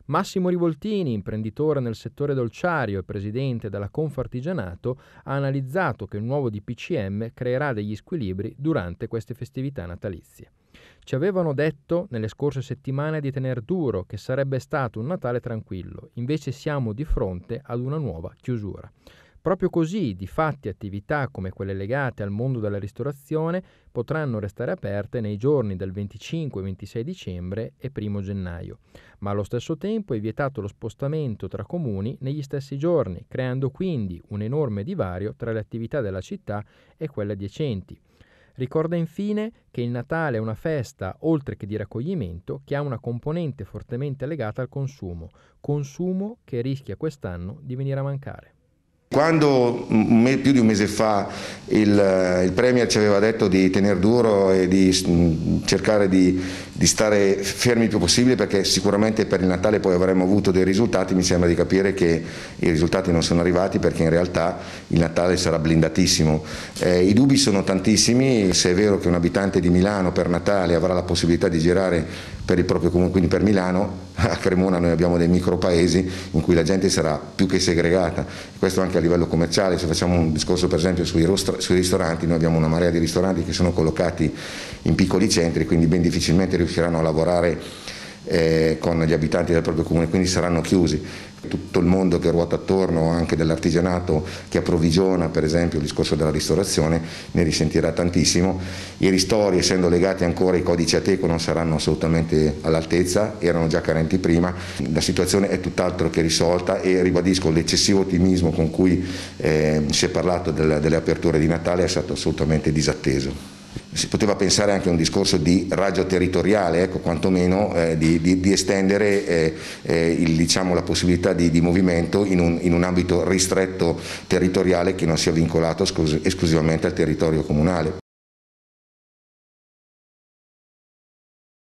Massimo Rivoltini, imprenditore nel settore dolciario e presidente della Confartigianato, ha analizzato che il nuovo DPCM creerà degli squilibri durante queste festività natalizie. Ci avevano detto nelle scorse settimane di tener duro, che sarebbe stato un Natale tranquillo, invece siamo di fronte ad una nuova chiusura. Proprio così, difatti, attività come quelle legate al mondo della ristorazione potranno restare aperte nei giorni del 25 e 26 dicembre e 1 gennaio, ma allo stesso tempo è vietato lo spostamento tra comuni negli stessi giorni, creando quindi un enorme divario tra le attività della città e quelle adiacenti. Ricorda infine che il Natale è una festa, oltre che di raccoglimento, che ha una componente fortemente legata al consumo che rischia quest'anno di venire a mancare. Quando più di un mese fa il Premier ci aveva detto di tenere duro e di cercare di stare fermi il più possibile, perché sicuramente per il Natale poi avremmo avuto dei risultati, mi sembra di capire che i risultati non sono arrivati, perché in realtà il Natale sarà blindatissimo. I dubbi sono tantissimi. Se è vero che un abitante di Milano per Natale avrà la possibilità di girare per il proprio comune, quindi per Milano, a Cremona noi abbiamo dei micro paesi in cui la gente sarà più che segregata, questo anche a livello commerciale. Se facciamo un discorso per esempio sui ristoranti, noi abbiamo una marea di ristoranti che sono collocati in piccoli centri, quindi ben difficilmente riusciranno a lavorare con gli abitanti del proprio comune, quindi saranno chiusi. Tutto il mondo che ruota attorno, anche dell'artigianato che approvvigiona per esempio il discorso della ristorazione, ne risentirà tantissimo. I ristori, essendo legati ancora ai codici Ateco, non saranno assolutamente all'altezza, erano già carenti prima. La situazione è tutt'altro che risolta e ribadisco l'eccessivo ottimismo con cui si è parlato delle aperture di Natale è stato assolutamente disatteso. Si poteva pensare anche a un discorso di raggio territoriale, ecco, quantomeno di estendere la possibilità di movimento in un ambito ristretto territoriale che non sia vincolato esclusivamente al territorio comunale.